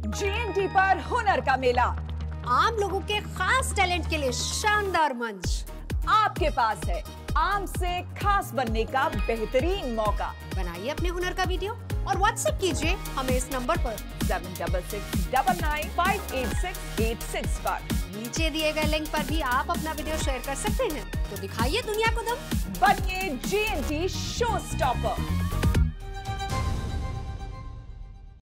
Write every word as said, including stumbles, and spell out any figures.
जे N T पर हुनर का मेला, आम लोगों के खास टैलेंट के लिए शानदार मंच आपके पास है। आम से खास बनने का बेहतरीन मौका। बनाइए अपने हुनर का वीडियो और व्हाट्सएप कीजिए हमें इस नंबर पर seven double six double nine five eight six eight six पर। नीचे दिए गए लिंक पर भी आप अपना वीडियो शेयर कर सकते हैं। तो दिखाइए दुनिया को दम, बनिए J N T show stopper.